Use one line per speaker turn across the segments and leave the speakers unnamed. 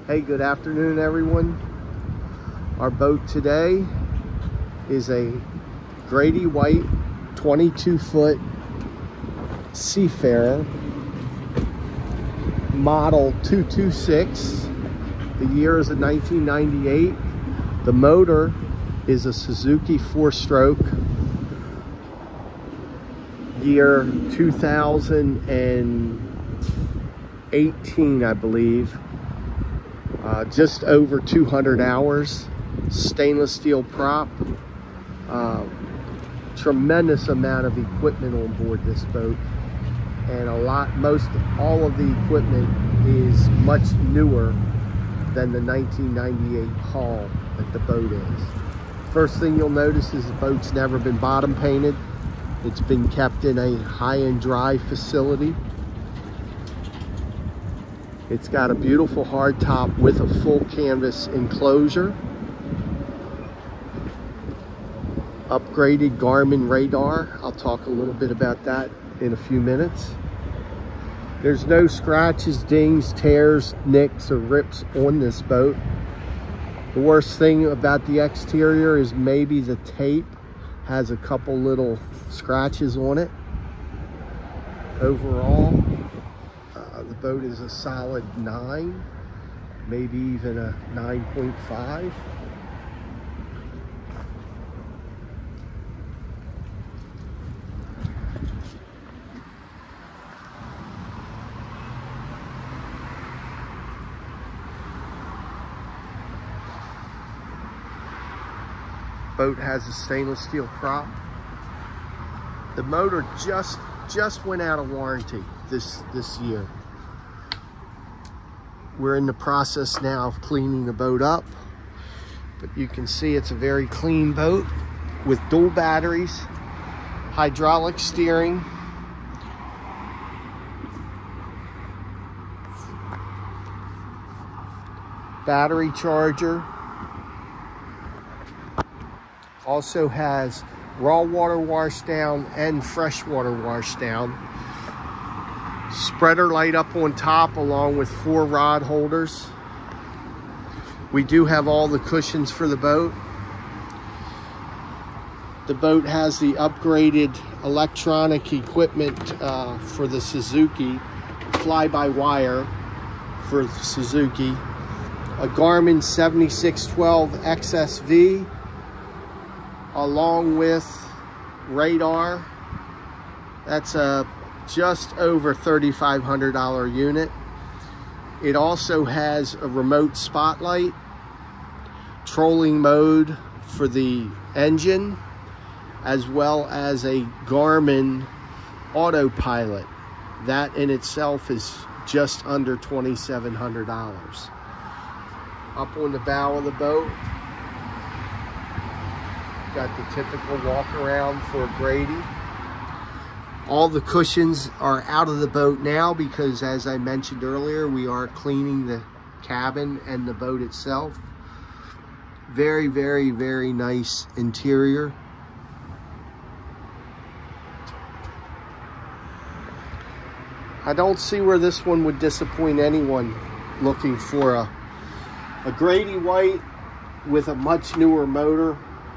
Hey, good afternoon, everyone. Our boat today is a Grady White 22-foot Seafarer, model 226. The year is a 1998. The motor is a Suzuki 4-stroke, year 2018, I believe. Just over 200 hours, stainless steel prop. Tremendous amount of equipment on board this boat, and all of the equipment is much newer than the 1998 hull that the boat is. First thing you'll notice is the boat's never been bottom painted. It's been kept in a high and dry facility. It's got a beautiful hard top with a full canvas enclosure. Upgraded Garmin radar. I'll talk a little bit about that in a few minutes. There's no scratches, dings, tears, nicks, or rips on this boat. The worst thing about the exterior is maybe the tape has a couple little scratches on it. Overall, the boat is a solid 9, maybe even a 9.5. Boat has a stainless steel prop. The motor just went out of warranty this year. We're in the process now of cleaning the boat up, but you can see it's a very clean boat with dual batteries, hydraulic steering, battery charger. Also has raw water wash down and freshwater wash down. Spreader light up on top along with 4 rod holders. We do have all the cushions for the boat. The boat has the upgraded electronic equipment for the Suzuki, fly-by-wire for Suzuki. A Garmin 7612 XSV along with radar. That's a just over $3,500 unit. It also has a remote spotlight, trolling mode for the engine, as well as a Garmin autopilot. That in itself is just under $2,700. Up on the bow of the boat, got the typical walk around for Grady. All the cushions are out of the boat now because, as I mentioned earlier, we are cleaning the cabin and the boat itself. Very, very, very nice interior. I don't see where this one would disappoint anyone looking for a Grady White with a much newer motor.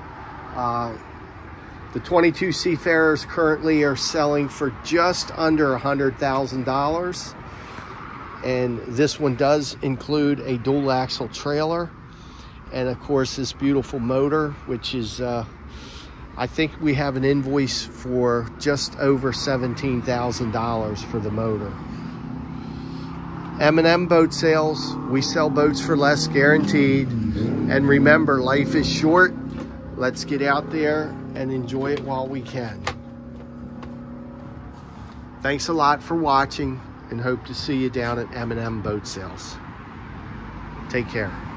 The 22 Seafarers currently are selling for just under $100,000. And this one does include a dual axle trailer. And of course, this beautiful motor, which is, I think we have an invoice for just over $17,000 for the motor. M&M Boat Sales, we sell boats for less, guaranteed. And remember, life is short. Let's get out there and enjoy it while we can. Thanks a lot for watching, and hope to see you down at M&M Boat Sales. Take care.